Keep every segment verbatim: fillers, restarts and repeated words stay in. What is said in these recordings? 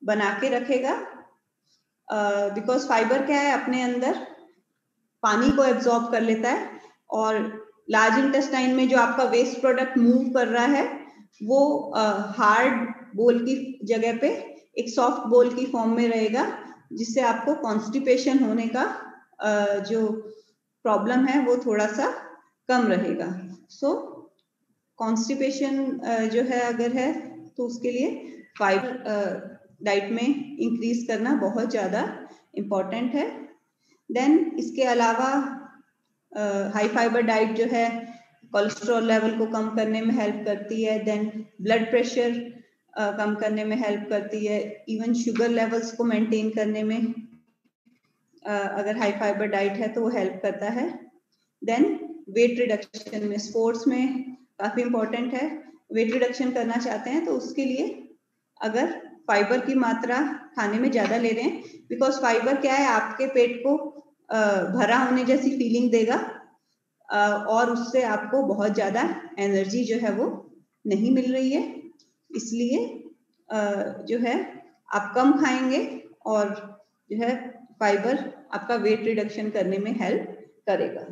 बना के रखेगा, बिकॉज फाइबर क्या है, अपने अंदर पानी को एब्जॉर्ब कर लेता है, और लार्ज इंटेस्टाइन में जो आपका वेस्ट प्रोडक्ट मूव कर रहा है वो हार्ड बोल की जगह पे एक सॉफ्ट बोल की फॉर्म में रहेगा, जिससे आपको कॉन्स्टिपेशन होने का uh, जो प्रॉब्लम है वो थोड़ा सा कम रहेगा। सो so, कॉन्स्टिपेशन uh, जो है अगर है तो उसके लिए फाइबर डाइट uh, में इंक्रीज करना बहुत ज़्यादा इम्पॉर्टेंट है। देन इसके अलावा हाई फाइबर डाइट जो है कोलेस्ट्रॉल लेवल को कम करने में हेल्प करती है, देन ब्लड प्रेशर uh, कम करने में हेल्प करती है, इवन शुगर लेवल्स को मेंटेन करने में uh, अगर हाई फाइबर डाइट है तो वो हेल्प करता है। देन वेट रिडक्शन में, स्पोर्ट्स में काफ़ी इम्पोर्टेंट है, वेट रिडक्शन करना चाहते हैं तो उसके लिए अगर फाइबर की मात्रा खाने में ज़्यादा ले रहे हैं, बिकॉज फाइबर क्या है, आपके पेट को भरा होने जैसी फीलिंग देगा और उससे आपको बहुत ज़्यादा एनर्जी जो है वो नहीं मिल रही है, इसलिए जो है आप कम खाएंगे और जो है फाइबर आपका वेट रिडक्शन करने में हेल्प करेगा।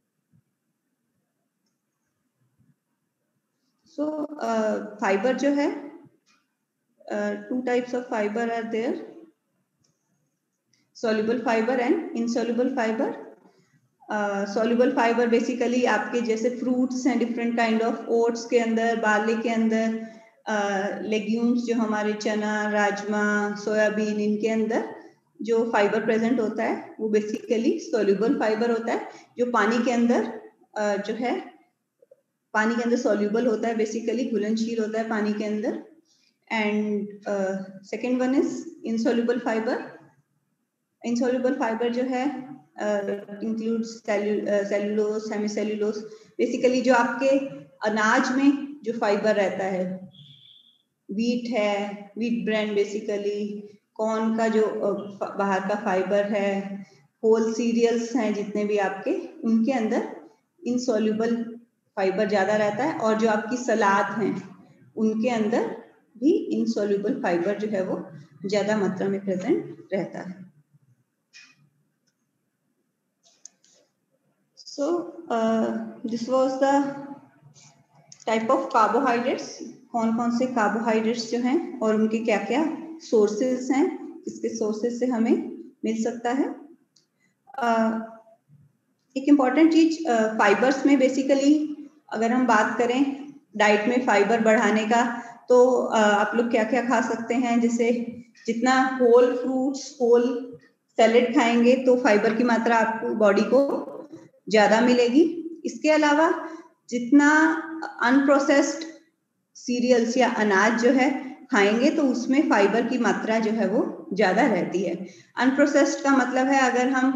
सो फाइबर जो है, two types of fibre are there, soluble fiber and insoluble fiber. uh, soluble fiber basically आपके जैसे फ्रूट्स हैं, डिफरेंट काइंड ऑफ ओट्स के अंदर, बार्ले के अंदर, लेग्यूम्स uh, जो हमारे चना, राजमा, सोयाबीन, इनके अंदर जो फाइबर प्रेजेंट होता है वो बेसिकली सोल्यूबल फाइबर होता है, जो पानी के अंदर uh, जो है पानी के अंदर सोल्यूबल होता है, बेसिकली घुलनशील होता है पानी के अंदर। And second one is insoluble fibre. Insoluble fibre जो है इंक्लूड्स सेलुलोज, सेमीसेलुलोज, बेसिकली जो आपके अनाज में जो फाइबर रहता है, वीट है, वीट ब्रांड बेसिकली, कॉर्न का जो uh, बाहर का फाइबर है, होल सीरियल्स हैं जितने भी आपके, उनके अंदर इनसोल्यूबल फाइबर ज़्यादा रहता है, और जो आपकी सलाद हैं उनके अंदर भी इनसोल्यूबल फाइबर जो है वो ज़्यादा मात्रा में प्रेजेंट रहता है। So uh, this was the type of carbohydrates, कौन कौन से कार्बोहाइड्रेट्स जो हैं और उनके क्या क्या सोर्सेस हैं, किसके सोर्सेस से हमें मिल सकता है। uh, एक इम्पॉर्टेंट चीज फाइबर्स में, बेसिकली अगर हम बात करें डाइट में फाइबर बढ़ाने का, तो uh, आप लोग क्या क्या खा सकते हैं, जैसे जितना होल फ्रूट्स, होल सैलेड खाएंगे तो फाइबर की मात्रा आपको बॉडी को ज़्यादा मिलेगी। इसके अलावा जितना अनप्रोसेस्ड सीरियल्स या अनाज जो है खाएंगे तो उसमें फाइबर की मात्रा जो है वो ज़्यादा रहती है। अनप्रोसेस्ड का मतलब है, अगर हम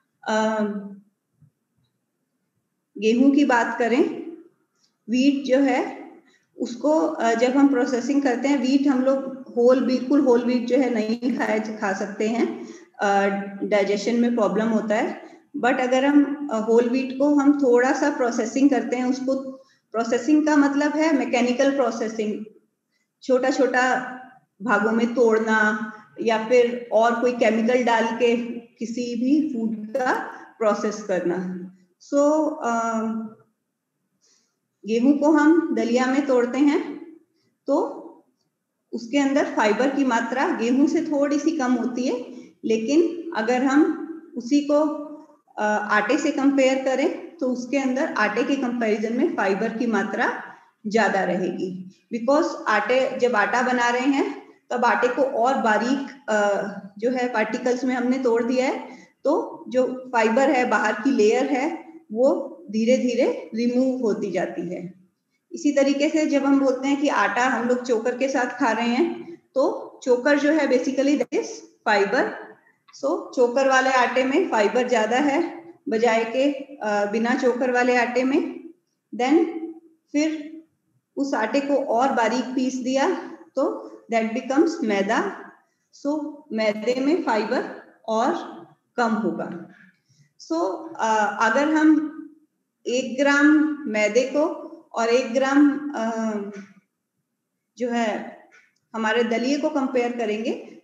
गेहूं की बात करें, वीट जो है उसको जब हम प्रोसेसिंग करते हैं, वीट हम लोग होल, बिल्कुल होल वीट जो है नहीं खाए खा सकते हैं, डाइजेशन में प्रॉब्लम होता है। बट अगर हम होल वीट को हम थोड़ा सा प्रोसेसिंग करते हैं, उसको प्रोसेसिंग का मतलब है मैकेनिकल प्रोसेसिंग, छोटा छोटा भागों में तोड़ना या फिर और कोई केमिकल डाल के किसी भी फूड का प्रोसेस करना। सो so, गेहूं को हम दलिया में तोड़ते हैं तो उसके अंदर फाइबर की मात्रा गेहूं से थोड़ी सी कम होती है, लेकिन अगर हम उसी को आटे से कंपेयर करें तो उसके अंदर आटे के कंपैरिजन में फाइबर की मात्रा ज्यादा रहेगी, बिकॉज आटे जब आटा बना रहे हैं तब आटे को और बारीक जो है पार्टिकल्स में हमने तोड़ दिया है, तो जो फाइबर है, बाहर की लेयर है, वो धीरे धीरे रिमूव होती जाती है। इसी तरीके से जब हम बोलते हैं कि आटा हम लोग चोकर के साथ खा रहे हैं, तो चोकर जो है basically that is fibre. So चोकर वाले आटे में फाइबर ज्यादा है बजाय के बिना चोकर वाले आटे में। देन फिर उस आटे को और बारीक पीस दिया तो दैट बिकम्स मैदा। सो मैदे में फाइबर और कम होगा। सो so, अगर हम एक ग्राम मैदे को और एक ग्राम जो है हमारे दलिए को कंपेयर करेंगे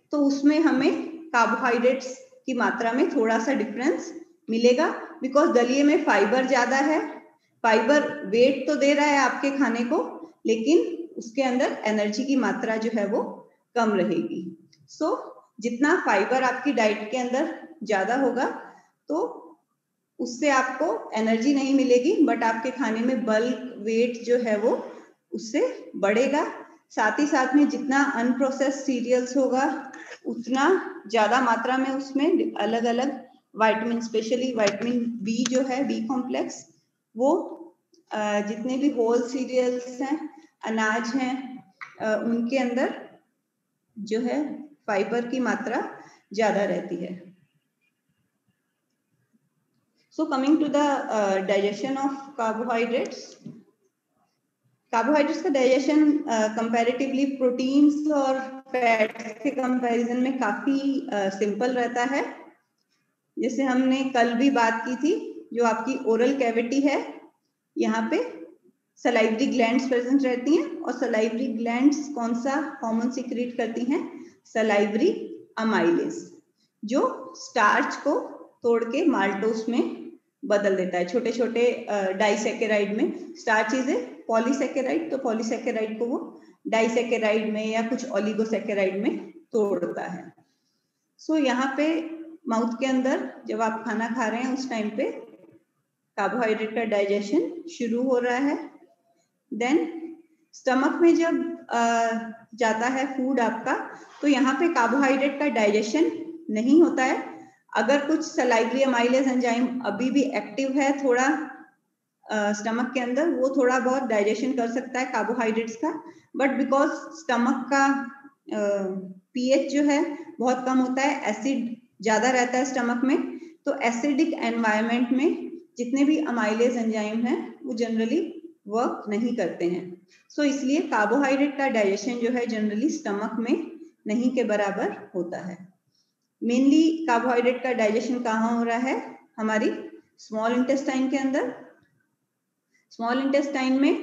तो उसमें हमें कार्बोहाइड्रेट्स की मात्रा में थोड़ा सा डिफरेंस मिलेगा, बिकॉज दलिये में फाइबर ज्यादा है। फाइबर वेट तो दे रहा है आपके खाने को, लेकिन उसके अंदर एनर्जी की मात्रा जो है वो कम रहेगी। सो so, जितना फाइबर आपकी डाइट के अंदर ज्यादा होगा तो उससे आपको एनर्जी नहीं मिलेगी, बट आपके खाने में बल्क वेट जो है वो उससे बढ़ेगा। साथ ही साथ में जितना अनप्रोसेस्ड सीरियल्स होगा उतना ज्यादा मात्रा में उसमें अलग अलग विटामिन, स्पेशली विटामिन बी जो है, बी कॉम्प्लेक्स, वो जितने भी होल सीरियल्स हैं, अनाज हैं, उनके अंदर जो है फाइबर की मात्रा ज्यादा रहती है। So coming to the digestion of carbohydrates, carbohydrates का डाइजेशन कंपैरेटिवली प्रोटीन्स और फैट्स के कंपैरिजन में काफी सिंपल uh, रहता है। जैसे हमने कल भी बात की थी, जो आपकी ओरल कैविटी है, यहाँ पे सलाइवरी ग्लैंड्स प्रेजेंट रहती हैं, और सलाइवरी ग्लैंड्स कौन सा हार्मोन सीक्रेट करती हैं? सलाइवरी अमाइलेज, जो स्टार्च को तोड़ के माल्टोस में बदल देता है, छोटे छोटे डाइसेकेराइड में। स्टार्च इज ए पॉलीसेकेराइड, तो पॉलीसेकेराइड को वो डाइसेकेराइड में या कुछ ओलिगोसेकेराइड में तोड़ता है। सो so, यहाँ पे माउथ के अंदर जब आप खाना खा रहे हैं उस टाइम पे कार्बोहाइड्रेट का डाइजेशन शुरू हो रहा है। देन स्टमक में जब आ, जाता है फूड आपका, तो यहाँ पे कार्बोहाइड्रेट का डाइजेशन नहीं होता है। अगर कुछ सलाइवरी अमाइलेज एंजाइम अभी भी एक्टिव है थोड़ा स्टमक के अंदर, वो थोड़ा बहुत डाइजेशन कर सकता है कार्बोहाइड्रेट्स का, बट बिकॉज स्टमक का पीएच जो है बहुत कम होता है, एसिड ज्यादा रहता है स्टमक में, तो एसिडिक एनवायरनमेंट में जितने भी अमाइलेज एंजाइम हैं वो जनरली वर्क नहीं करते हैं। सो so, इसलिए कार्बोहाइड्रेट का डाइजेशन जो है जनरली स्टमक में नहीं के बराबर होता है। मेनली कार्बोहाइड्रेट का डाइजेशन कहाँ हो रहा है? हमारी स्मॉल इंटेस्टाइन के अंदर। स्मॉल इंटेस्टाइन में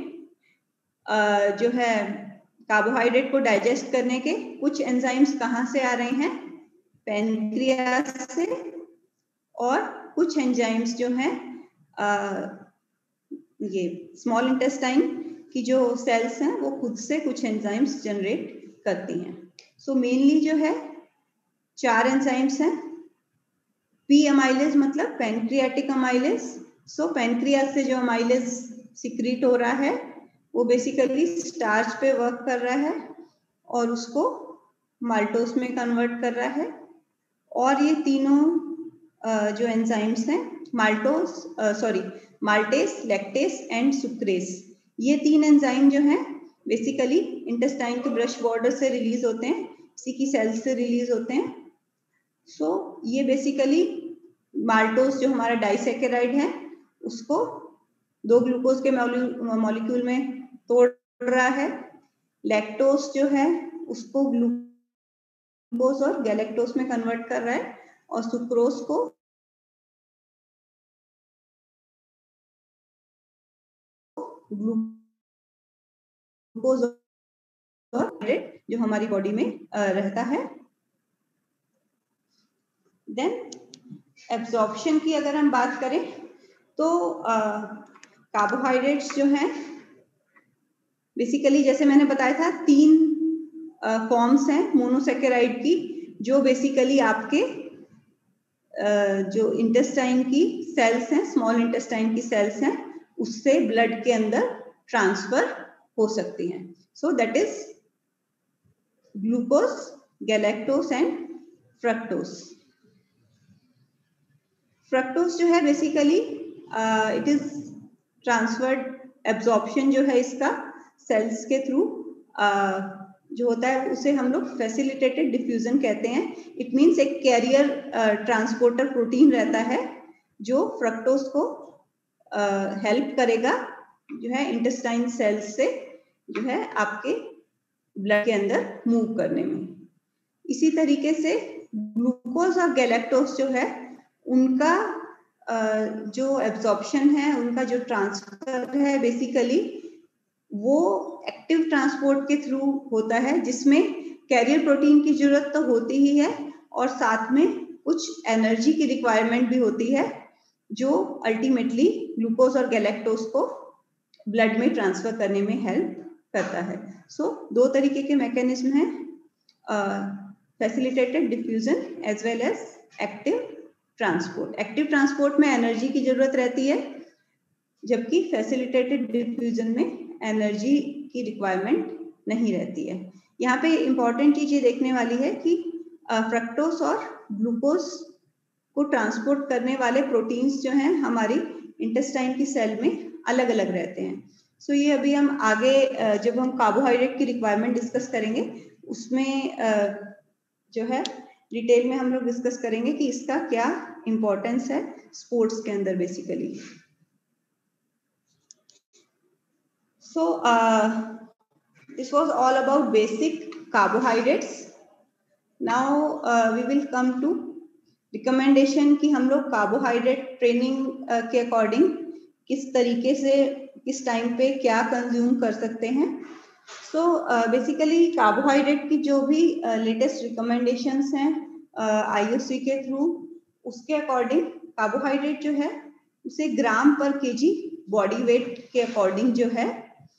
uh, जो है कार्बोहाइड्रेट को डाइजेस्ट करने के कुछ एंजाइम्स कहाँ से आ रहे हैं? पैनक्रियास से, और कुछ एंजाइम्स जो हैं uh, ये स्मॉल इंटेस्टाइन की जो सेल्स हैं वो खुद से कुछ एंजाइम्स जनरेट करती हैं। सो so, मेनली जो है चार एंजाइम्स हैं। पी अमाइलेज मतलब पैनक्रियाटिक अमाइलेज। सो पैनक्रियास से जो अमाइलेज सिक्रीट हो रहा है वो बेसिकली स्टार्च पे वर्क कर रहा है और उसको माल्टोस में कन्वर्ट कर रहा है। और ये तीनों जो एंजाइम्स हैं, maltose sorry maltase, lactase and sucrase, ये तीन एंजाइम जो हैं बेसिकली इंटेस्टाइन के ब्रश बॉर्डर से रिलीज होते हैं, इसी की सेल्स से रिलीज होते हैं। सो so, ये बेसिकली माल्टोस जो हमारा डाइसेकेराइड है उसको दो ग्लूकोज के मॉलिक्यूल में तोड़ रहा है। लैक्टोस जो है उसको ग्लूकोज और गैलेक्टोस में कन्वर्ट कर रहा है, और सुक्रोज को ग्लूकोज और जो हमारी बॉडी में रहता है। देन एब्जॉर्प्शन की अगर हम बात करें तो कार्बोहाइड्रेट्स जो हैं बेसिकली जैसे मैंने बताया था तीन फॉर्म्स हैं मोनोसेकेराइड की, जो बेसिकली आपके uh, जो इंटेस्टाइन की सेल्स हैं, स्मॉल इंटेस्टाइन की सेल्स हैं, उससे ब्लड के अंदर ट्रांसफर हो सकती हैं। So that is glucose, galactose and fructose. Fructose जो है basically it is transferred, absorption जो है इसका सेल्स के थ्रू uh, जो होता है उसे हम लोग फैसिलिटेटेड डिफ्यूजन कहते हैं। इट मीन्स एक कैरियर ट्रांसपोर्टर प्रोटीन रहता है जो फ्रक्टोस को हेल्प uh, करेगा जो है इंटेस्टाइन सेल्स से जो है आपके ब्लड के अंदर मूव करने में। इसी तरीके से ग्लूकोज और गैलेक्टोस जो है उनका uh, जो एब्जॉर्प्शन है, उनका जो ट्रांसफर है बेसिकली वो एक्टिव ट्रांसपोर्ट के थ्रू होता है, जिसमें कैरियर प्रोटीन की जरूरत तो होती ही है और साथ में कुछ एनर्जी की रिक्वायरमेंट भी होती है जो अल्टीमेटली ग्लूकोज और गैलेक्टोज को ब्लड में ट्रांसफर करने में हेल्प करता है। सो so, दो तरीके के मैकेनिज्म हैं, facilitated diffusion as well as active transport. Active transport में एनर्जी की जरूरत रहती है, जबकि फैसिलिटेटेड डिफ्यूजन में एनर्जी की रिक्वायरमेंट नहीं रहती है। यहाँ पे इंपॉर्टेंट चीज ये देखने वाली है कि फ्रक्टोज और ग्लूकोज को ट्रांसपोर्ट करने वाले प्रोटीन्स जो हैं हमारी इंटेस्टाइन की सेल में अलग अलग रहते हैं। सो so, ये अभी हम आगे जब हम कार्बोहाइड्रेट की रिक्वायरमेंट डिस्कस करेंगे उसमें जो है डिटेल में हम लोग डिस्कस करेंगे कि इसका क्या इंपॉर्टेंस है स्पोर्ट्स के अंदर basically. So this was all about basic carbohydrates. Now we will come to recommendation कि हम लोग कार्बोहाइड्रेट ट्रेनिंग के अकॉर्डिंग किस तरीके से किस टाइम पे क्या कंज्यूम कर सकते हैं। सो बेसिकली कार्बोहाइड्रेट की जो भी लेटेस्ट रिकमेंडेशंस हैं आईओसी के थ्रू, उसके अकॉर्डिंग कार्बोहाइड्रेट जो है उसे gram per KG body weight के अकॉर्डिंग जो है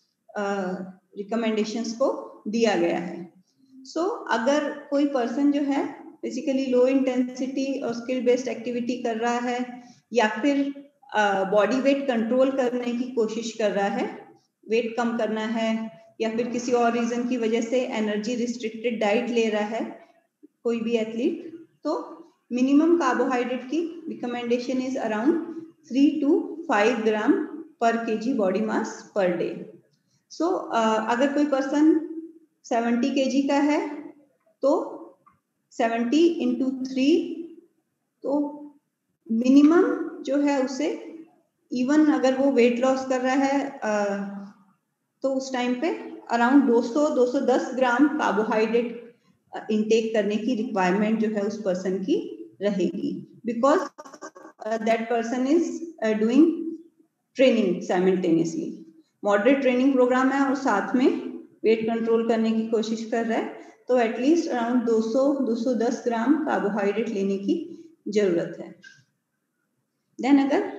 रिकमेंडेशंस uh, को दिया गया है। सो so, अगर कोई पर्सन जो है बेसिकली लो इंटेंसिटी और स्किल बेस्ड एक्टिविटी कर रहा है या फिर बॉडी वेट कंट्रोल करने की कोशिश कर रहा है, वेट कम करना है या फिर किसी और रीजन की वजह से एनर्जी रिस्ट्रिक्टेड डाइट ले रहा है कोई भी एथलीट, तो मिनिमम कार्बोहाइड्रेट की recommendation is around three to five gram per KG body mass per day. सो अगर कोई पर्सन सेवेंटी केजी का है तो सेवेंटी इंटू थ्री, तो मिनिमम जो है उसे, इवन अगर वो वेट लॉस कर रहा है uh, तो उस टाइम पे अराउंड दो सौ दो सौ दस ग्राम कार्बोहाइड्रेट इनटेक करने की रिक्वायरमेंट जो है उस पर्सन की रहेगी, because that person is doing training simultaneously. Moderate training programme है और साथ में वेट कंट्रोल करने की कोशिश कर रहा है, तो एटलीस्ट अराउंड दो सौ दो सौ दस ग्राम कार्बोहाइड्रेट लेने की जरूरत है। देन अगर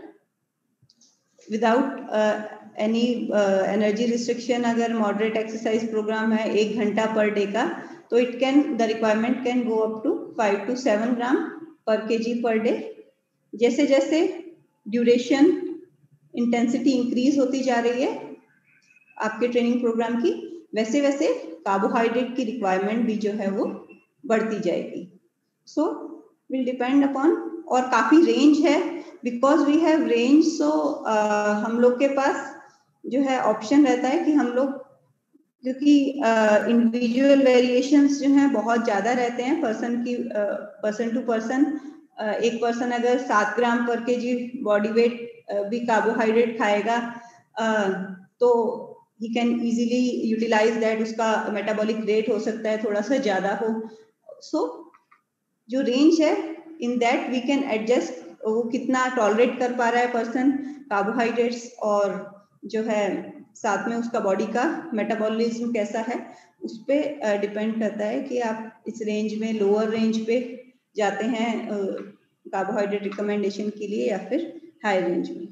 विदाउट एनी एनर्जी रिस्ट्रिक्शन अगर मॉडरेट एक्सरसाइज प्रोग्राम है एक घंटा पर डे का, तो it can the requirement can go up to five to seven gram per KG per day. जैसे जैसे ड्यूरेशन इंटेंसिटी इंक्रीज होती जा रही है आपके ट्रेनिंग प्रोग्राम की, वैसे वैसे कार्बोहाइड्रेट की रिक्वायरमेंट भी जो है वो बढ़ती जाएगी। सो विल डिपेंड अपॉन, और काफी रेंज है, because we have range, so हम लोग के पास जो है ऑप्शन रहता है कि हम लोग, क्योंकि इंडिविजुअल वेरिएशंस जो हैं बहुत ज्यादा रहते हैं पर्सन की पर्सन टू पर्सन। एक पर्सन अगर सात gram per KG body weight भी कार्बोहाइड्रेट खाएगा uh, तो he can easily utilize that, उसका मेटाबॉलिक रेट हो सकता है थोड़ा सा ज्यादा हो। सो so, जो रेंज है in that we can adjust, वो कितना टॉलरेट कर पा रहा है पर्सन कार्बोहाइड्रेट्स, और जो है साथ में उसका बॉडी का मेटाबॉलिज्म कैसा है, उस पर डिपेंड करता है कि आप इस रेंज में, लोअर रेंज पे जाते हैं कार्बोहाइड्रेट रिकमेंडेशन के लिए या फिर हाई रेंज में।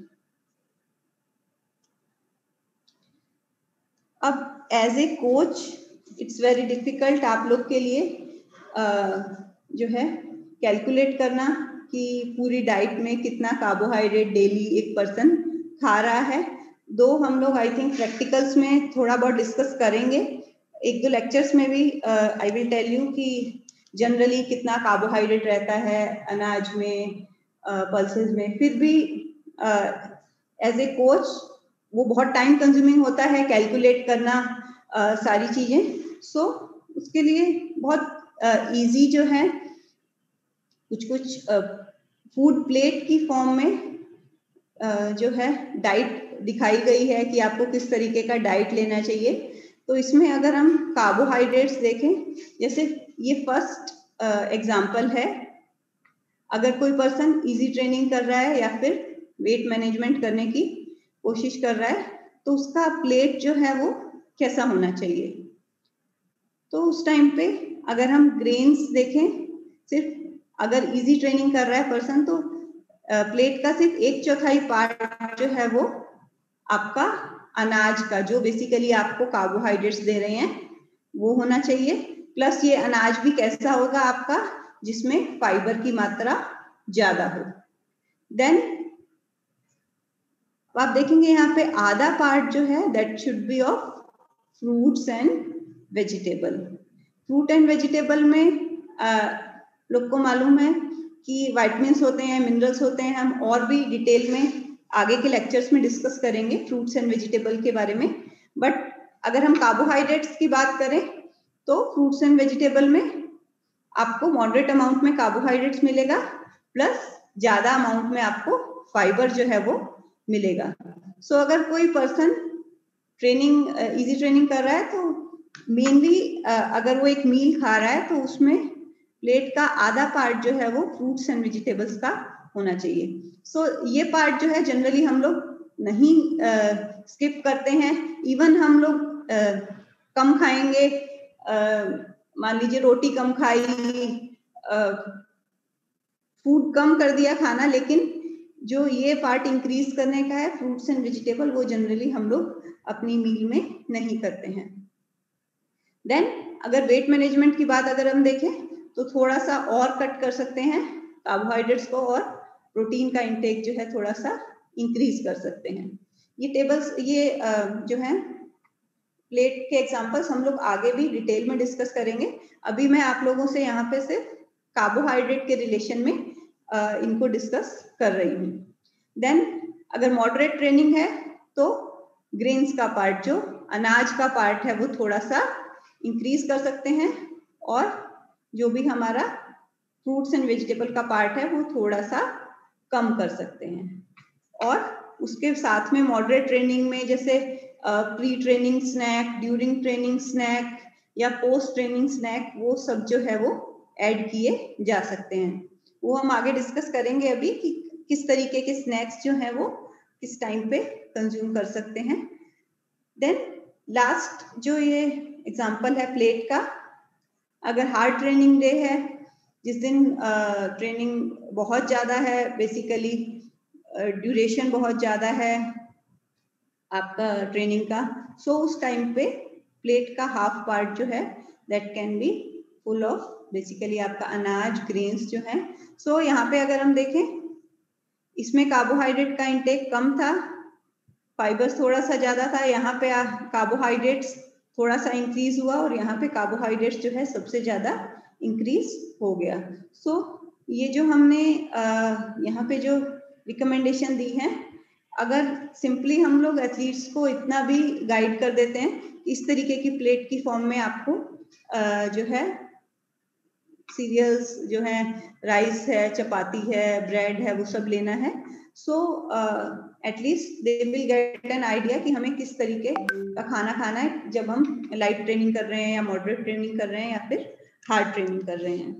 अब as a coach it's very difficult आप लोग के लिए uh, जो है कैलकुलेट करना कि पूरी डाइट में कितना कार्बोहाइड्रेट डेली एक पर्सन खा रहा है। दो हम लोग आई थिंक प्रैक्टिकल्स में थोड़ा बहुत डिस्कस करेंगे, एक दो लेक्चर्स में भी आई विल टेल यू कि जनरली कितना कार्बोहाइड्रेट रहता है अनाज में, पल्सेस uh, में। फिर भी एज ए कोच वो बहुत टाइम कंज्यूमिंग होता है कैलकुलेट करना uh, सारी चीजें। सो so, उसके लिए बहुत इजी uh, जो है कुछ कुछ फूड uh, प्लेट की फॉर्म में uh, जो है डाइट दिखाई गई है कि आपको किस तरीके का डाइट लेना चाहिए। तो इसमें अगर हम कार्बोहाइड्रेट्स देखें, जैसे ये फर्स्ट एग्जांपल uh, है, अगर कोई पर्सन इजी ट्रेनिंग कर रहा है या फिर वेट मैनेजमेंट करने की कोशिश कर रहा है, तो उसका प्लेट जो है वो कैसा होना चाहिए। तो उस टाइम पे अगर हम ग्रेन्स देखें, सिर्फ अगर इजी ट्रेनिंग कर रहा है पर्सन तो प्लेट का सिर्फ एक चौथाई पार्ट जो है वो आपका अनाज का, जो बेसिकली आपको कार्बोहाइड्रेट्स दे रहे हैं, वो होना चाहिए। प्लस ये अनाज भी कैसा होगा आपका, जिसमें फाइबर की मात्रा ज्यादा हो। देन आप देखेंगे यहाँ पे आधा पार्ट जो है that should be of fruits and vegetable. Fruit and vegetable में आ, लोग को मालूम है कि विटामिन्स होते हैं, मिनरल्स होते हैं। हम और भी डिटेल में आगे के लेक्चर्स में डिस्कस करेंगे फ्रूट्स एंड वेजिटेबल के बारे में। बट अगर हम कार्बोहाइड्रेट्स की बात करें तो फ्रूट्स एंड वेजिटेबल में आपको मॉडरेट अमाउंट में कार्बोहाइड्रेट्स मिलेगा, प्लस ज्यादा अमाउंट में आपको फाइबर जो है वो मिलेगा। सो so, अगर कोई पर्सन ट्रेनिंग इजी ट्रेनिंग कर रहा है तो मेनली अगर वो एक मील खा रहा है तो उसमें प्लेट का आधा पार्ट जो है वो फ्रूट्स एंड वेजिटेबल्स का होना चाहिए। सो so, ये पार्ट जो है जनरली हम लोग नहीं स्किप uh, करते हैं। इवन हम लोग uh, कम खाएंगे, मान लीजिए रोटी कम खाई, फूड कम कर दिया खाना, लेकिन जो ये पार्ट इंक्रीज करने का है फ्रूट्स एंड वेजिटेबल, वो जनरली हम लोग अपनी मील में नहीं करते हैं। देन अगर वेट मैनेजमेंट की बात अगर हम देखें तो थोड़ा सा और कट कर सकते हैं कार्बोहाइड्रेट्स को, और प्रोटीन का इंटेक जो है थोड़ा सा इंक्रीज कर सकते हैं। ये टेबल्स, ये जो है प्लेट के एग्जांपल्स हम लोग आगे भी डिटेल में डिस्कस करेंगे। अभी मैं आप लोगों से यहाँ पे सिर्फ कार्बोहाइड्रेट के रिलेशन में uh, इनको डिस्कस कर रही हूँ। देन अगर मॉडरेट ट्रेनिंग है तो ग्रेन्स का पार्ट, जो अनाज का पार्ट है, वो थोड़ा सा इंक्रीज कर सकते हैं, और जो भी हमारा फ्रूट्स एंड वेजिटेबल का पार्ट है वो थोड़ा सा कम कर सकते हैं। और उसके साथ में मॉडरेट ट्रेनिंग में जैसे pre training snack, during training snack या पोस्ट ट्रेनिंग स्नैक, वो सब जो है वो ऐड किए जा सकते हैं। वो हम आगे डिस्कस करेंगे अभी कि किस तरीके के स्नैक्स जो हैं वो किस टाइम पे कंज्यूम कर सकते हैं। देन लास्ट जो ये एग्जांपल है प्लेट का, अगर हार्ड ट्रेनिंग डे है, जिस दिन ट्रेनिंग uh, बहुत ज्यादा है, बेसिकली ड्यूरेशन uh, बहुत ज्यादा है आपका ट्रेनिंग का, सो so उस टाइम पे प्लेट का हाफ पार्ट जो है that can be full of basically आपका अनाज, ग्रेन्स जो है। सो so, यहाँ पे अगर हम देखें, इसमें कार्बोहाइड्रेट का इंटेक कम था, फाइबर्स थोड़ा सा ज्यादा था, यहाँ पे कार्बोहाइड्रेट्स थोड़ा सा इंक्रीज हुआ, और यहाँ पे कार्बोहाइड्रेट्स जो है सबसे ज्यादा इंक्रीज हो गया। सो so, ये जो हमने यहाँ पे जो रिकमेंडेशन दी है, अगर सिंपली हम लोग एथलीट्स को इतना भी गाइड कर देते हैं इस तरीके की प्लेट की फॉर्म में आपको जो है सीरियल्स जो है, राइस है, चपाती है, ब्रेड है, वो सब लेना है। So at least they will get an idea कि हमें किस तरीके का खाना खाना है जब हम लाइट ट्रेनिंग कर रहे हैं या मॉडरेट ट्रेनिंग कर रहे हैं या फिर हार्ड ट्रेनिंग कर रहे हैं।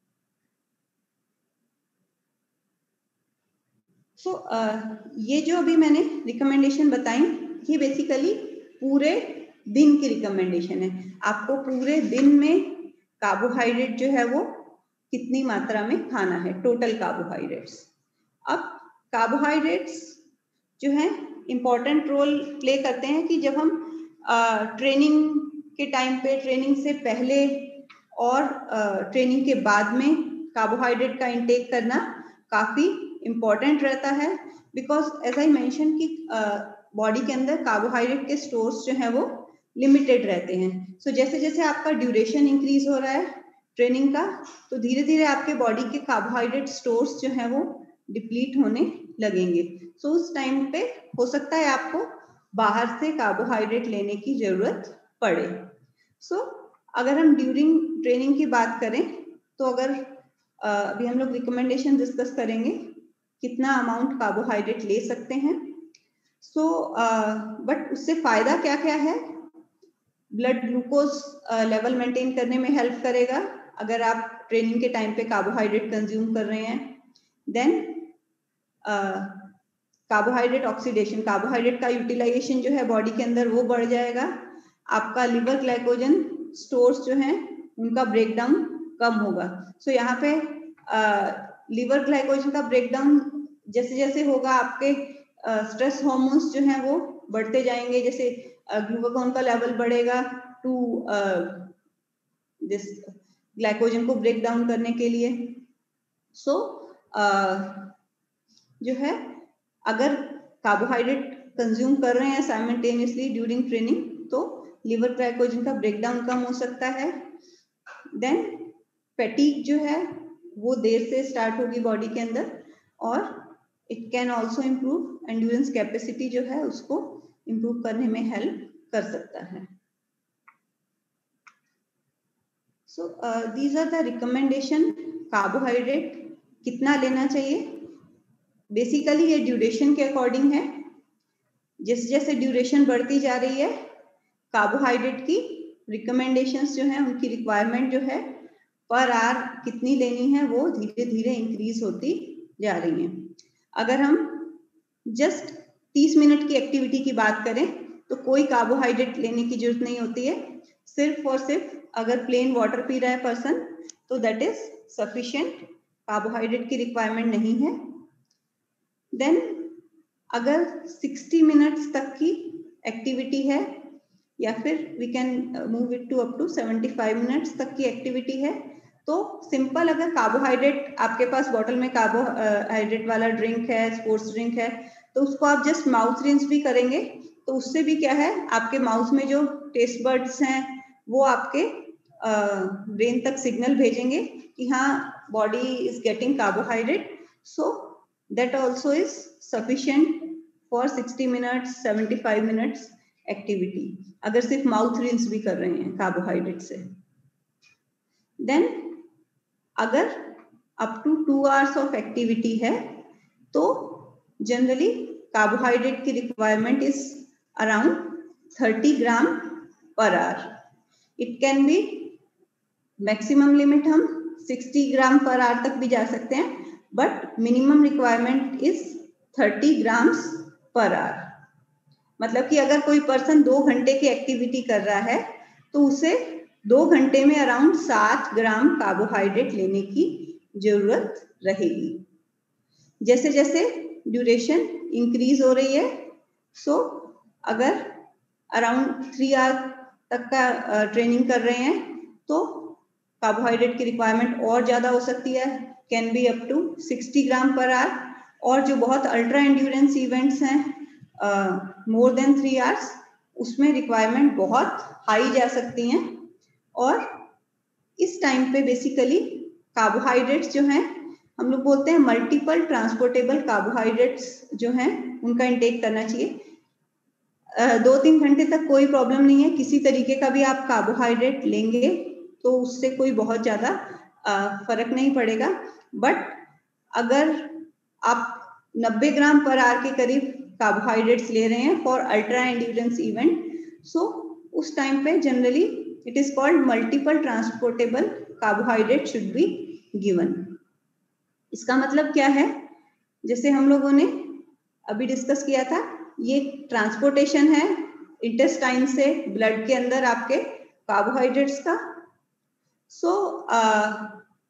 सो so, uh, ये जो अभी मैंने रिकमेंडेशन बताई, ये बेसिकली पूरे दिन की रिकमेंडेशन है। आपको पूरे दिन में कार्बोहाइड्रेट जो है वो कितनी मात्रा में खाना है, टोटल कार्बोहाइड्रेट्स। अब कार्बोहाइड्रेट्स जो है इम्पोर्टेंट रोल प्ले करते हैं कि जब हम ट्रेनिंग के टाइम पे, ट्रेनिंग से पहले और ट्रेनिंग के बाद में कार्बोहाइड्रेट का इंटेक करना काफी इम्पोर्टेंट रहता है, बिकॉज एज आई मेंशन कि बॉडी के अंदर कार्बोहाइड्रेट के स्टोर्स जो है वो लिमिटेड रहते हैं। सो so, जैसे जैसे आपका ड्यूरेशन इंक्रीज हो रहा है ट्रेनिंग का, तो धीरे धीरे आपके बॉडी के कार्बोहाइड्रेट स्टोर्स जो है वो डिप्लीट होने लगेंगे। सो so, उस टाइम पे हो सकता है आपको बाहर से कार्बोहाइड्रेट लेने की जरूरत पड़े। सो so, अगर हम ड्यूरिंग ट्रेनिंग की बात करें तो अगर अभी हम लोग रिकमेंडेशन डिस्कस करेंगे कितना अमाउंट कार्बोहाइड्रेट ले सकते हैं। सो so, बट uh, उससे फायदा क्या क्या है, ब्लड ग्लूकोज लेवल मेंटेन करने में हेल्प करेगा अगर आप ट्रेनिंग के टाइम पे कार्बोहाइड्रेट कंज्यूम कर रहे हैं। देन कार्बोहाइड्रेट ऑक्सीडेशन, कार्बोहाइड्रेट का यूटिलाइजेशन जो है बॉडी के अंदर वो बढ़ जाएगा। आपका लिवर ग्लाइकोजन स्टोर्स जो हैं उनका ब्रेकडाउन कम होगा। सो so, यहाँ पे लिवर ग्लाइकोजन का ब्रेकडाउन जैसे जैसे होगा, आपके स्ट्रेस uh, हार्मोन्स जो हैं वो बढ़ते जाएंगे। जैसे ग्लूकागॉन uh, का लेवल बढ़ेगा टू दिस ग्लाइकोजन को ब्रेक डाउन करने के लिए। सो so, uh, जो है अगर कार्बोहाइड्रेट कंज्यूम कर रहे हैं साइमल्टेनियसली ड्यूरिंग ट्रेनिंग, तो लिवर ग्लाइकोजन का ब्रेकडाउन कम हो सकता है। देन फैटीग जो है वो देर से स्टार्ट होगी बॉडी के अंदर, और it can also improve endurance capacity जो है उसको इम्प्रूव करने में हेल्प कर सकता है। So these are the recommendation. Carbohydrate कितना लेना चाहिए, बेसिकली ये ड्यूरेशन के अकॉर्डिंग है। जैसे जैसे ड्यूरेशन बढ़ती जा रही है, कार्बोहाइड्रेट की रिकमेंडेशंस जो है, उनकी रिक्वायरमेंट जो है पर आवर कितनी लेनी है, वो धीरे धीरे इंक्रीज होती जा रही है। अगर हम जस्ट तीस मिनट की एक्टिविटी की बात करें तो कोई कार्बोहाइड्रेट लेने की जरूरत नहीं होती है। सिर्फ और सिर्फ अगर प्लेन वाटर पी रहा है पर्सन, तो दैट इज सफिशिएंट, कार्बोहाइड्रेट की रिक्वायरमेंट नहीं है। देन अगर साठ मिनट्स तक की एक्टिविटी है, या फिर we can move it to up to पचहत्तर मिनट्स तक की एक्टिविटी है, तो सिंपल अगर कार्बोहाइड्रेट आपके पास बॉटल में कार्बोहाइड्रेट वाला ड्रिंक है, स्पोर्ट्स ड्रिंक है, तो उसको आप जस्ट माउथ रिंस भी करेंगे, तो उससे भी क्या है, आपके माउथ में जो टेस्ट बर्ड्स हैं वो आपके ब्रेन तक सिग्नल भेजेंगे कि हाँ body is getting carbohydrate. So that also is sufficient for साठ मिनट्स पचहत्तर मिनट्स एक्टिविटी, अगर सिर्फ माउथ रिंस भी कर रहे हैं कार्बोहाइड्रेट से। देन अगर up to two hours of activity है, तो जनरली कार्बोहाइड्रेट की requirement is around thirty gram पर hour. It can be maximum limit हम साठ ग्राम पर आवर तक भी जा सकते हैं, but minimum requirement is thirty grams पर आवर। मतलब कि अगर कोई पर्सन दो घंटे की एक्टिविटी कर रहा है, तो उसे दो घंटे में अराउंड सात ग्राम कार्बोहाइड्रेट लेने की जरूरत रहेगी। जैसे जैसे ड्यूरेशन इंक्रीज हो रही है, सो अगर अराउंड थ्री आवर तक का ट्रेनिंग कर रहे हैं, तो कार्बोहाइड्रेट की रिक्वायरमेंट और ज्यादा हो सकती है, कैन बी अप टू साठ ग्राम पर आवर। और जो बहुत अल्ट्रा एंड्योरेंस इवेंट्स हैं मोर देन थ्री आवर्स, उसमें रिक्वायरमेंट बहुत हाई जा सकती हैं। और इस टाइम पे बेसिकली कार्बोहाइड्रेट्स जो हैं, हम लोग बोलते हैं मल्टीपल ट्रांसपोर्टेबल कार्बोहाइड्रेट्स जो हैं, उनका इंटेक करना चाहिए। uh, दो तीन घंटे तक कोई प्रॉब्लम नहीं है, किसी तरीके का भी आप कार्बोहाइड्रेट लेंगे तो उससे कोई बहुत ज्यादा uh, फर्क नहीं पड़ेगा। बट अगर आप नब्बे ग्राम पर आवर के करीब कार्बोहाइड्रेट्स ले रहे हैं for ultra endurance event, so उस टाइम पे generally it is called multiple transportable carbohydrate should be given. इसका मतलब क्या है, जैसे हम लोगों ने अभी डिस्कस किया था, ये ट्रांसपोर्टेशन है इंटेस्टाइन से ब्लड के अंदर आपके कार्बोहाइड्रेट्स का। सो so, uh,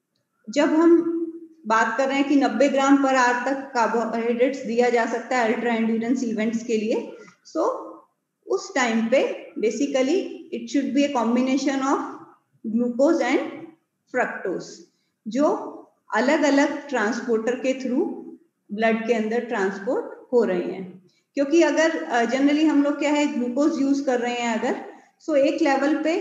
जब हम बात कर रहे हैं कि नब्बे ग्राम पर आवर तक कार्बोहाइड्रेट्स दिया जा सकता है अल्ट्रा एंड्योरेंस इवेंट्स के लिए, सो so, उस टाइम पे basically it should be a combination of glucose and fructose, जो अलग अलग ट्रांसपोर्टर के थ्रू ब्लड के अंदर ट्रांसपोर्ट हो रहे हैं। क्योंकि अगर जनरली uh, हम लोग क्या है, ग्लूकोज यूज कर रहे हैं अगर, सो so, एक लेवल पे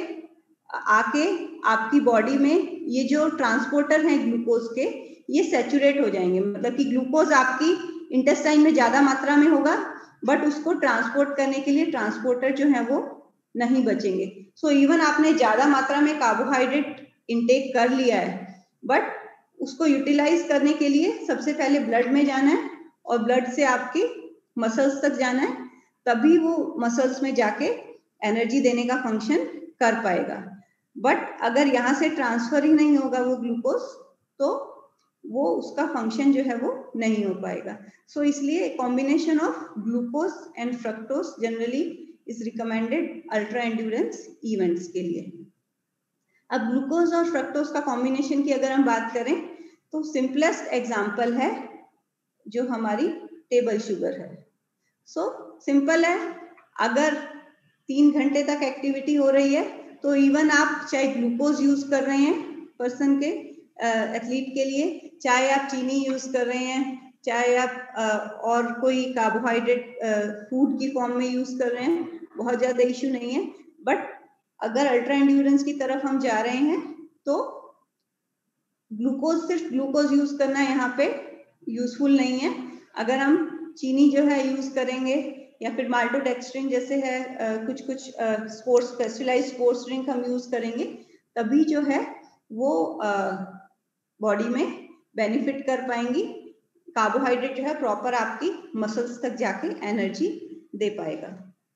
आके आपकी बॉडी में ये जो ट्रांसपोर्टर हैं ग्लूकोज के, ये सैचुरेट हो जाएंगे। मतलब कि ग्लूकोज आपकी इंटेस्टाइन में ज्यादा मात्रा में होगा, बट उसको ट्रांसपोर्ट करने के लिए ट्रांसपोर्टर जो है वो नहीं बचेंगे। सो so, इवन आपने ज्यादा मात्रा में कार्बोहाइड्रेट इंटेक कर लिया है, बट उसको यूटिलाइज करने के लिए सबसे पहले ब्लड में जाना है, और ब्लड से आपकी मसल्स तक जाना है, तभी वो मसल्स में जाके एनर्जी देने का फंक्शन कर पाएगा। बट अगर यहाँ से ट्रांसफर ही नहीं होगा वो ग्लूकोज, तो वो उसका फंक्शन जो है वो नहीं हो पाएगा। सो so, इसलिए combination of glucose and fructose generally is recommended ultra endurance events के लिए। अब ग्लूकोज और फ्रक्टोज का कॉम्बिनेशन की अगर हम बात करें तो सिंपलेस्ट एग्जाम्पल है जो हमारी टेबल शुगर है। सो so, सिंपल है, अगर तीन घंटे तक एक्टिविटी हो रही है तो इवन आप चाहे ग्लूकोज यूज कर रहे हैं पर्सन के एथलीट के लिए, चाहे आप चीनी यूज कर रहे हैं, चाहे आप आ, और कोई कार्बोहाइड्रेट फूड की फॉर्म में यूज कर रहे हैं, बहुत ज्यादा इश्यू नहीं है। बट अगर अल्ट्रा एंड्योरेंस की तरफ हम जा रहे हैं तो ग्लूकोज, सिर्फ ग्लूकोज यूज करना यहाँ पे यूजफुल नहीं है। अगर हम चीनी जो है यूज करेंगे या फिर माल्टोडेक्स्ट्रिन जैसे है आ, कुछ कुछ स्पोर्ट्स स्पेशलाइज्ड स्पोर्ट्स ड्रिंक हम यूज करेंगे, तभी जो है वो बॉडी में बेनिफिट कर पाएंगी। कार्बोहाइड्रेट जो है प्रॉपर आपकी मसल्स तक जाके एनर्जी दे पाएगा।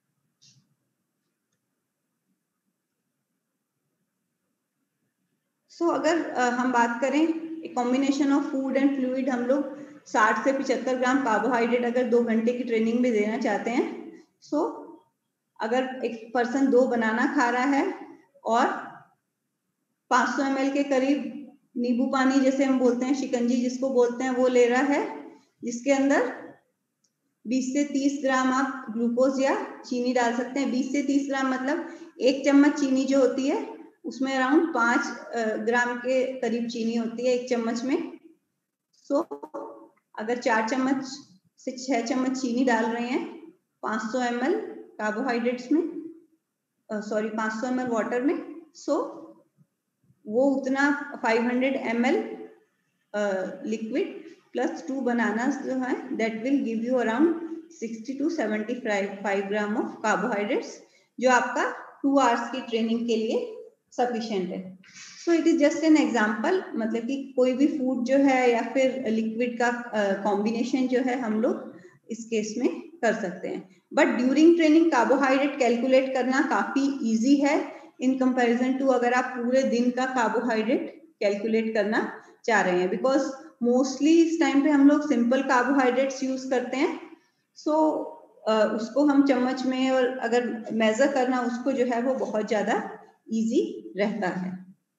सो so, अगर आ, हम बात करें एक combination of food and fluid, हम लोग साठ से पचहत्तर ग्राम कार्बोहाइड्रेट अगर दो घंटे की ट्रेनिंग में देना चाहते हैं, सो so, अगर एक पर्सन दो बनाना खा रहा है और पाँच सौ एम एल के करीब नींबू पानी जैसे हम बोलते हैं, शिकंजी जिसको बोलते हैं, वो ले रहा है, जिसके अंदर बीस से तीस ग्राम आप ग्लूकोज या चीनी डाल सकते हैं। बीस से तीस ग्राम मतलब एक चम्मच चीनी जो होती है उसमें अराउंड पाँच ग्राम के करीब चीनी होती है एक चम्मच में। सो so, अगर चार चम्मच से छह चम्मच चीनी डाल रहे हैं पाँच सौ एम एल कार्बोहाइड्रेट्स में, सॉरी पाँच सौ एम एल वाटर में, सो so, वो उतना पाँच सौ M L liquid plus two bananas जो है that will give you around sixty two seventy five gram of carbohydrates, जो आपका टू आवर्स की ट्रेनिंग के लिए सफिशिएंट है। So it is just an example, मतलब कि कोई भी फूड जो है या फिर लिक्विड का कॉम्बिनेशन uh, जो है हम लोग इस केस में कर सकते हैं। But during training carbohydrate calculate करना काफी इजी है इन कंपैरिजन टू अगर आप पूरे दिन का कार्बोहाइड्रेट कैलकुलेट करना चाह रहे हैं, बिकॉज मोस्टली इस टाइम पे हम लोग सिंपल कार्बोहाइड्रेट्स यूज करते हैं। सो so, uh, उसको हम चम्मच में और अगर मेजर करना उसको जो है वो बहुत ज्यादा इजी रहता है।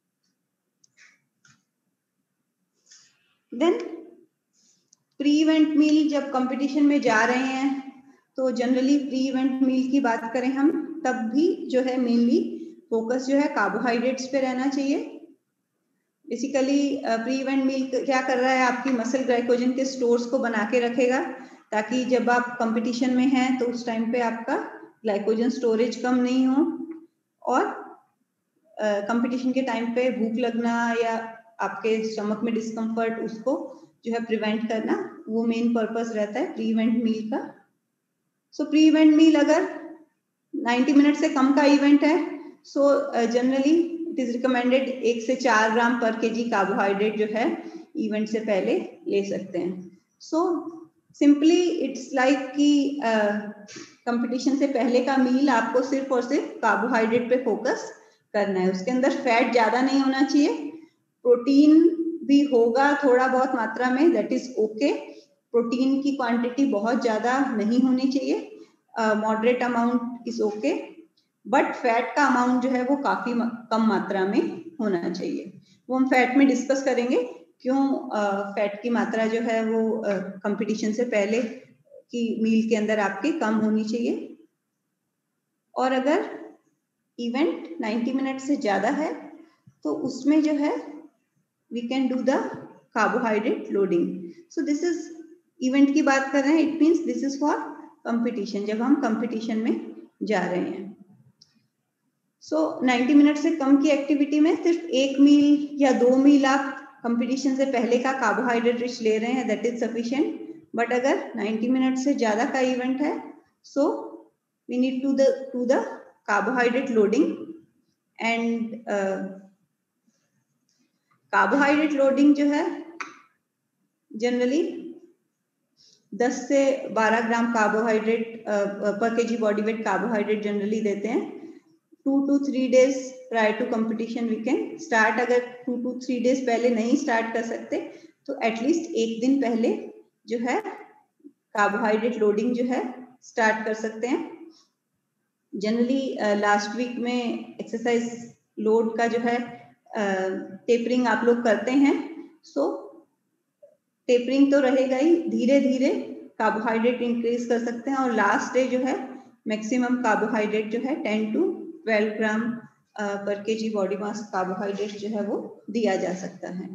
देन प्री इवेंट मील, जब कंपटीशन में जा रहे हैं तो जनरली प्री इवेंट मील की बात करें हम, तब भी जो है मेनली फोकस जो है कार्बोहाइड्रेट्स पे रहना चाहिए। बेसिकली प्री इवेंट मील क्या कर रहा है, आपकी मसल ग्लाइकोजन के स्टोर्स को बना के रखेगा, ताकि जब आप कंपटीशन में हैं तो उस टाइम पे आपका ग्लाइकोजन स्टोरेज कम नहीं हो, और कंपटीशन uh, के टाइम पे भूख लगना या आपके स्टमक में डिस्कम्फर्ट, उसको जो है प्रिवेंट करना, वो मेन पर्पस रहता है प्री इवेंट मील का। सो प्री इवेंट मील अगर नब्बे मिनट से कम का इवेंट है, so generally it is recommended एक से चार ग्राम पर केजी कार्बोहाइड्रेट जो है इवेंट से पहले ले सकते हैं। सो सिंपली इट्स लाइक कि कंपटीशन uh, से पहले का मील आपको सिर्फ और सिर्फ कार्बोहाइड्रेट पे फोकस करना है। उसके अंदर फैट ज्यादा नहीं होना चाहिए, प्रोटीन भी होगा थोड़ा बहुत मात्रा में, दैट इज ओके। प्रोटीन की क्वांटिटी बहुत ज्यादा नहीं होनी चाहिए, moderate amount is okay, but fat का अमाउंट जो है वो काफी कम मात्रा में होना चाहिए। वो हम फैट में डिस्कस करेंगे क्यों फैट uh, की मात्रा जो है वो कंपटीशन uh, से पहले की मील के अंदर आपके कम होनी चाहिए। और अगर इवेंट नब्बे मिनट से ज्यादा है तो उसमें जो है we can do the carbohydrate loading. So this is event की बात कर रहे हैं, it means this is for competition, जब हम कंपटीशन में जा रहे हैं। सो so, नब्बे मिनट से कम की एक्टिविटी में सिर्फ एक मील या दो मील आप कंपटीशन से पहले का कार्बोहाइड्रेट रिच ले रहे हैं, दैट इज सफिशिएंट। बट अगर नब्बे मिनट से ज्यादा का इवेंट है, so we need to the to the carbohydrate loading. And carbohydrate loading जो है जनरली दस से बारह ग्राम कार्बोहाइड्रेट पर KG body weight carbohydrate generally देते हैं। Two to three days prior to competition we can start. अगर टू टू थ्री डेज पहले नहीं स्टार्ट कर सकते तो एटलीस्ट एक दिन पहले जो है कार्बोहाइड्रेट लोडिंग जो है स्टार्ट कर सकते हैं। जनरली लास्ट वीक में एक्सरसाइज लोड का जो है टेपरिंग आप लोग करते हैं, सो टेपरिंग तो रहेगा ही, धीरे धीरे कार्बोहाइड्रेट इंक्रीज कर सकते हैं और लास्ट डे जो है मैक्सिमम कार्बोहाइड्रेट जो है ten to twelve gram per KG body mass carbohydrate जो है वो दिया जा सकता है।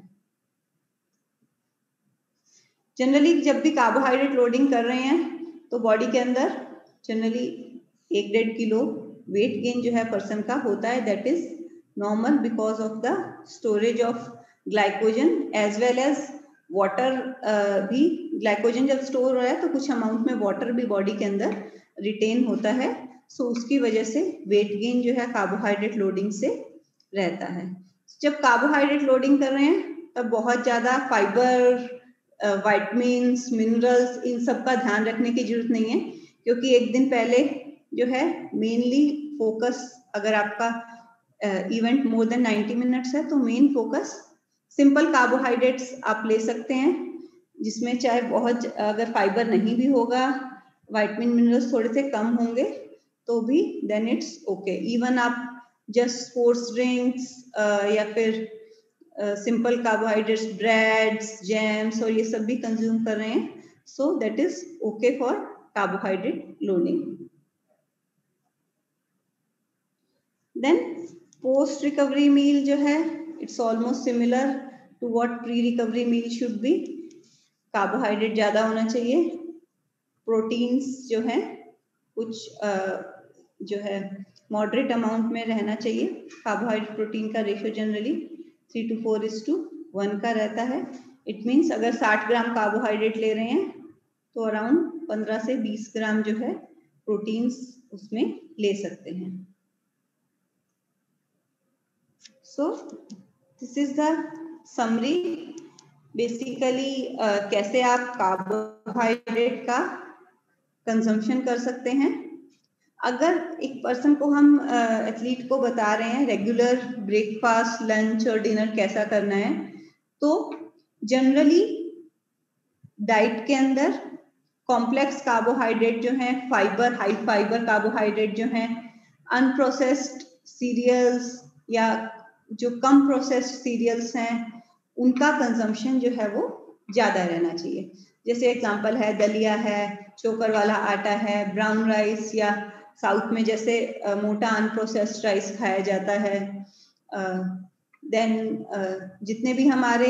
जनरली जब भी कार्बोहाइड्रेट लोडिंग कर रहे हैं तो बॉडी के अंदर जनरली एक डेढ़ किलो वेट गेन जो है पर्सन का होता है, that is normal because of the storage of glycogen as well as water भी। ग्लाइकोजन जब स्टोर हो रहा है तो कुछ अमाउंट में वाटर भी बॉडी के अंदर रिटेन होता है, सो so उसकी वजह से वेट गेन जो है कार्बोहाइड्रेट लोडिंग से रहता है। जब कार्बोहाइड्रेट लोडिंग कर रहे हैं तब बहुत ज्यादा फाइबर, विटामिन्स, मिनरल्स, इन सब का ध्यान रखने की जरूरत नहीं है, क्योंकि एक दिन पहले जो है मेनली फोकस, अगर आपका event more than ninety minutes है तो मेन फोकस सिंपल कार्बोहाइड्रेट्स आप ले सकते हैं, जिसमें चाहे बहुत अगर फाइबर नहीं भी होगा, विटामिन मिनरल्स थोड़े से कम होंगे तो भी देन इट्स ओके। इवन आप जस्ट स्पोर्ट्स ड्रिंक्स या फिर सिंपल कार्बोहाइड्रेट्स, ब्रेड्स, जैम्स और ये सब भी कंज्यूम कर रहे हैं, so that is okay for carbohydrate loading. Then post recovery meal जो है it's almost similar to what pre recovery meal should be. Carbohydrate ज्यादा होना चाहिए, प्रोटीन्स जो है कुछ uh, जो है मॉडरेट अमाउंट में रहना चाहिए। कार्बोहाइड्रेट प्रोटीन का ratio generally three to four is to one का रहता है। इट मीन्स अगर साठ ग्राम कार्बोहाइड्रेट ले रहे हैं तो अराउंड पंद्रह से बीस ग्राम जो है प्रोटीन्स उसमें ले सकते हैं। So this is the summary. Basically कैसे आप कार्बोहाइड्रेट का कंजम्पशन कर सकते हैं। अगर एक पर्सन को हम एथलीट uh, को बता रहे हैं रेगुलर ब्रेकफास्ट, लंच और डिनर कैसा करना है, तो जनरली डाइट के अंदर कॉम्प्लेक्स कार्बोहाइड्रेट जो है, फाइबर, हाई फाइबर कार्बोहाइड्रेट जो है, अनप्रोसेस्ड सीरियल्स या जो कम प्रोसेस्ड सीरियल्स हैं उनका कंजम्पशन जो है वो ज्यादा रहना चाहिए। जैसे एग्जांपल है दलिया है, चोकर वाला आटा है, ब्राउन राइस, या साउथ में जैसे uh, मोटा अनप्रोसेस्ड राइस खाया जाता है। देन uh, uh, जितने भी हमारे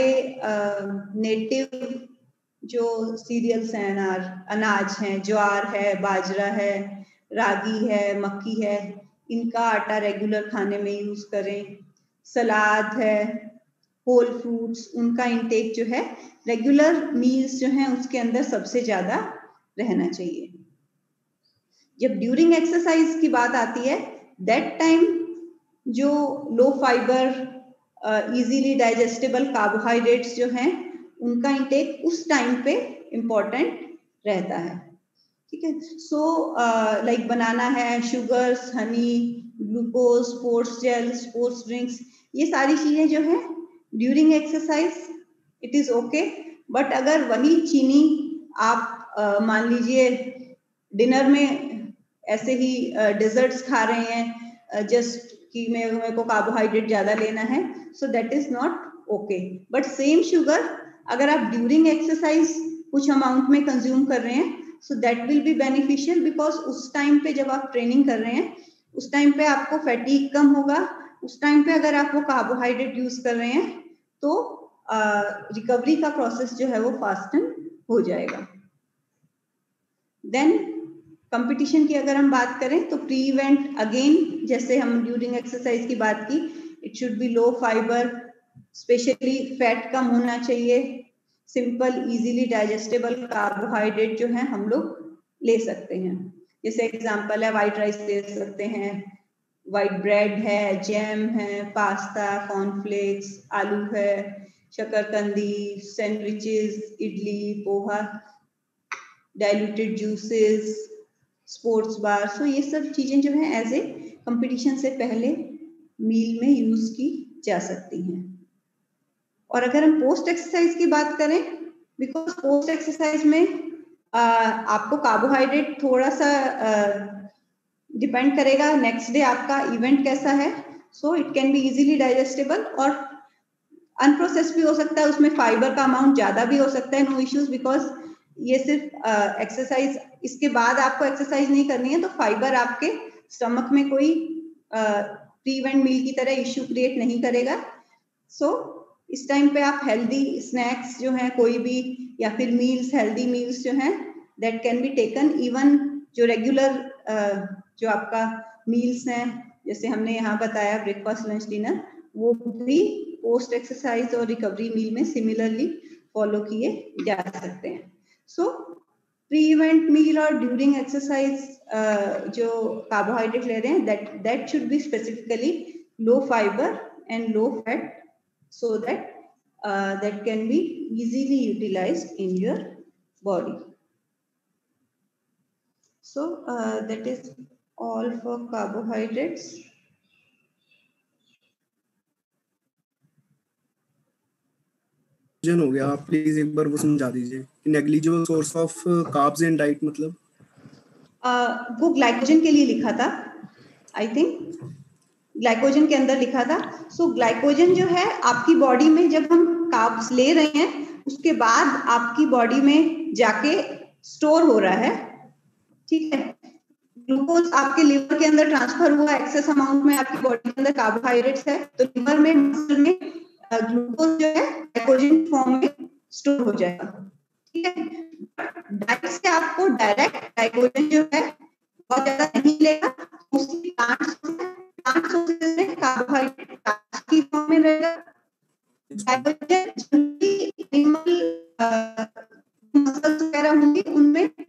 नेटिव uh, जो सीरियल्स हैं, अनार अनाज हैं, ज्वार है, बाजरा है, रागी है, मक्की है, इनका आटा रेगुलर खाने में यूज करें। सलाद है, होल फ्रूट्स, उनका इंटेक जो है रेगुलर मील्स जो हैं उसके अंदर सबसे ज्यादा रहना चाहिए। जब ड्यूरिंग एक्सरसाइज की बात आती है, दैट टाइम जो low fibre easily digestible carbohydrates जो हैं उनका इंटेक उस टाइम पे इम्पोर्टेंट रहता है। ठीक है, सो लाइक बनाना है, sugars, honey, glucose, sports gel, sports drinks, ये सारी चीजें जो है during exercise it is okay. But अगर वही चीनी आप uh, मान लीजिए डिनर में ऐसे ही डेजर्ट्स uh, खा रहे हैं जस्ट uh, कि मेरे मेरे को कार्बोहाइड्रेट ज्यादा लेना है, so that is not okay. But same sugar अगर आप ड्यूरिंग एक्सरसाइज कुछ अमाउंट में कंज्यूम कर रहे हैं, so that will be beneficial, because उस टाइम पे जब आप ट्रेनिंग कर रहे हैं उस टाइम पे आपको फैटीग कम होगा। उस टाइम पे अगर आप वो कार्बोहाइड्रेट यूज कर रहे हैं तो रिकवरी uh, का प्रोसेस जो है वो फास्टन हो जाएगा। देन कंपटीशन की अगर हम बात करें तो प्री इवेंट अगेन जैसे हम ड्यूरिंग एक्सरसाइज की बात की, it should be low fibre, specially fat कम होना चाहिए, सिंपल इजीली डाइजेस्टेबल कार्बोहाइड्रेट जो है हम लोग ले सकते हैं। जैसे एग्जांपल है वाइट राइस ले सकते हैं, वाइट ब्रेड है, जैम है, पास्ता, कॉर्नफ्लेक्स, आलू है, शकरकंदी, sandwiches, idli, poha, diluted juices, sports bar, so ये सब चीजें जो है एज ए कंपटीशन से पहले मील में यूज की जा सकती हैं। और अगर हम पोस्ट एक्सरसाइज की बात करें, बिकॉज पोस्ट एक्सरसाइज में आ, आपको कार्बोहाइड्रेट थोड़ा सा डिपेंड करेगा नेक्स्ट डे आपका इवेंट कैसा है। So it can be easily digestible, और अनप्रोसेस्ड भी हो सकता है, उसमें फाइबर का अमाउंट ज्यादा भी हो सकता है, नो इश्यूज, बिकॉज ये सिर्फ एक्सरसाइज, uh, इसके बाद आपको एक्सरसाइज नहीं करनी है तो फाइबर आपके स्टमक में कोई प्री इवेंट मील की तरह इश्यू क्रिएट नहीं करेगा। सो so, इस टाइम पे आप हेल्दी स्नैक्स जो हैं कोई भी, या फिर मील्स, हेल्दी मील्स जो हैं that can be taken, even जो रेगुलर uh, जो आपका मील्स हैं, जैसे हमने यहाँ बताया ब्रेकफास्ट लंच डिनर, वो भी पोस्ट एक्सरसाइज और रिकवरी मील में सिमिलरली फॉलो किए जा सकते हैं। सो प्री इवेंट मील और ड्यूरिंग एक्सरसाइज जो कार्बोहाइड्रेट ले रहे हैं, that that should be specifically low fibre and low fat, so that that can be easily utilised in your body. So that is all for carbohydrates. हो गया, आप please एक बार वो समझा दीजिए। Negligible source of carbs in diet मतलब uh, वो glycogen के लिए लिखा था, आई थिंक ग्लाइकोजन के अंदर लिखा था। सो so, ग्लाइकोजन जो है आपकी बॉडी में जब हम कार्ब्स ले रहे हैं उसके बाद आपकी बॉडी में जाके स्टोर हो रहा है, ठीक है। ग्लूकोज आपके लिवर के अंदर ट्रांसफर हुआ, एक्सेस अमाउंट में आपकी बॉडी के अंदर कार्बोहाइड्रेट्स है, तो लिवर में, मसल में ग्लूकोज जो है ग्लाइकोजन फॉर्म में स्टोर हो जाएगा, ठीक है। डाइट से आपको डायरेक्ट ग्लाइकोजन जो है बहुत ज्यादा नहीं मिलेगा, मोस्टली प्लांट्स प्लांट सोर्सेज में कार्बोहाइड्रेट स्टार्च की फॉर्म में रहेगा। ग्लाइकोजन जनरली एनिमल मसल्स वगैरह होंगे उनमें